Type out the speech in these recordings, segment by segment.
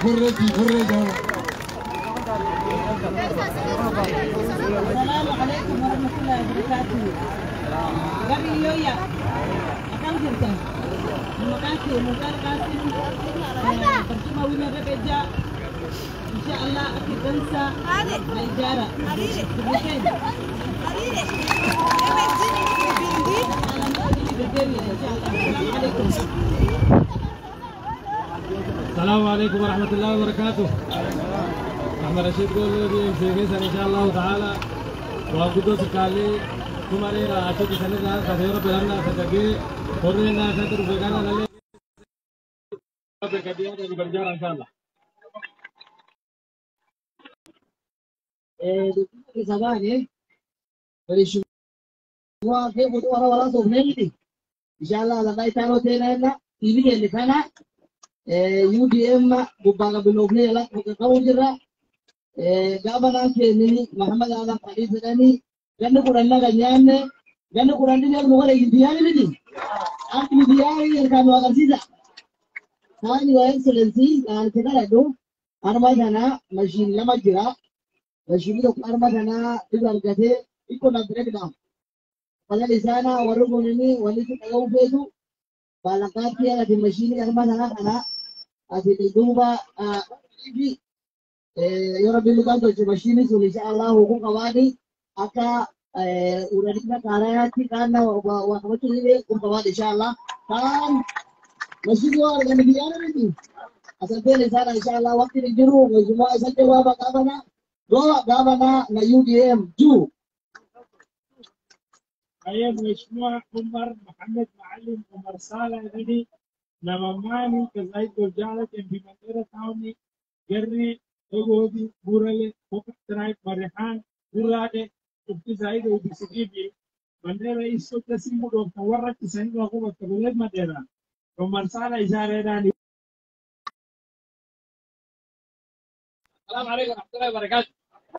السلام عليكم ورحمة الله وبركاته. قبل يويا أكان كرتا مكانتي مكان قاسم برشما وين ربيجا إن شاء الله أكيد بنسى الإجارة. السلام عليكم ورحمة الله وبركاته. محمد رشيد قولو دي سيغيسا إن شاء الله تعالى وقدو سكالي تمہارے آچو کی سنے دار خدیورا پلاننا سکاگی خورنینا ساتر بگانا نلے بکدیاں دے برجار ان شاء الله. di sabane dari semua ke butuh orang-orang sohne ini insyaallah la dai taro tena na ini yang kana UDM bubaga bilogne la ko kawjira gabana ke ni Muhammad ala Khalid ni ganna kuranna ganyane ganna kurandi ne mo gare indiyani ni ak indiyani kan wa garsisa hani wa excellency an kedara do armadana machine lama jira machine do armadana digal gade ikona breakdown pada lisana warugo ni walisi tagaw bedu balakati ala di machine armadana kana ati duba ibi yora bilu kanto ci machine so inshallah ko kawadi aka uradina karayati kana wa kamatu ile ko kawadi inshallah kan machine wa organi biyana ni asante sana inshallah wakati ni juru mjuma asante baba gavana na UDM juu أيام مشروع عمر محمد معلم عمر صالح غني نماماني كزايد برجالة في منديرا كاونتي جري أغودي بورالي فوكس ترايب مريحان بورالي وفي زايد وبسكيبي منديرا يسوع تسيمو دو تورك تسيمو أقوم تقولين منديرا عمر صالح إشارة داني. السلام عليكم ورحمة الله وبركاته.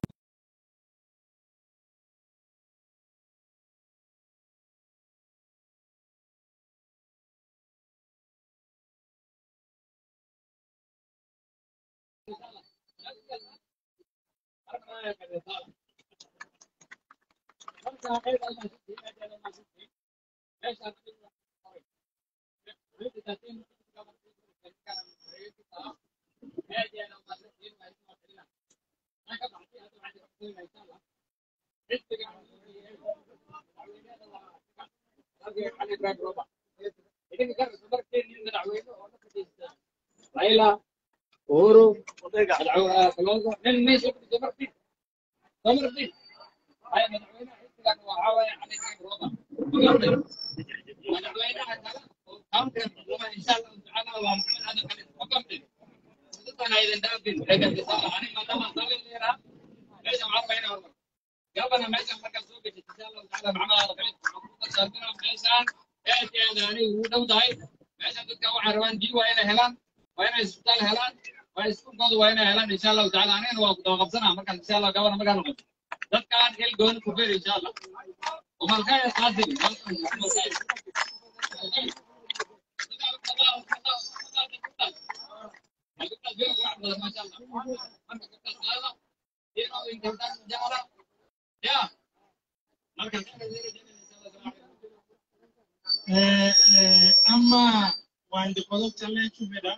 Laila, Oro, Kalonzo, then Messi, Somerty. I am a Hawaii and Roba. Counter, woman, inshallah, قبل ما يجي مركز سوق ان شاء الله تعالى معنا صارنا ميسان يعني ودو داي ميسان dadka waxa rabaan diiwa inay helaan waa inay isbitaal helaan waa iskuulkooda waa inay helaan insha Allah taala anina waa ku qabsanaa marka insha Allah gabadha markaan noqoto dadkaan hel goon ku beer insha Allah ومن خير قادم أما وعند قدوم تلين شو بدا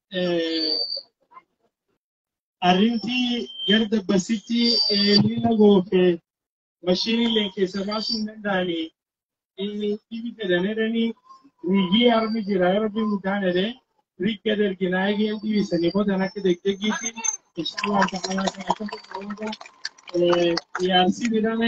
أرنتي جرد بسيتي لينا غوفي ماشيني لينكي سماسون نداني إني تيجي تدانيرني ريجي أرمي جراير بي مكانه ده ريك كدر كنايجي أنتي بيسني بود أنا كده كجيتي إن شاء الله تعالى أكون بقولها يارسي بدامه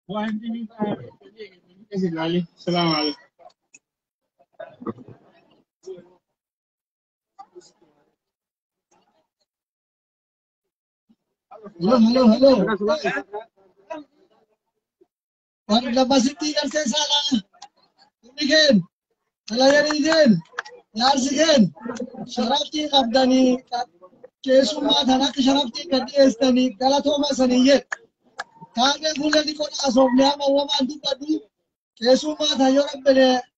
وعندي السلام عليكم. Hello. Hon Dabacity Garsesala. Again. Again. Yards again. Sharafti Abdani. Kesuma Dhanak Sharafti Kadestani. Galatoma Saniyet. Kage Bulani Kona Asomniama Woman Dupadu. Kesuma Thayorabele.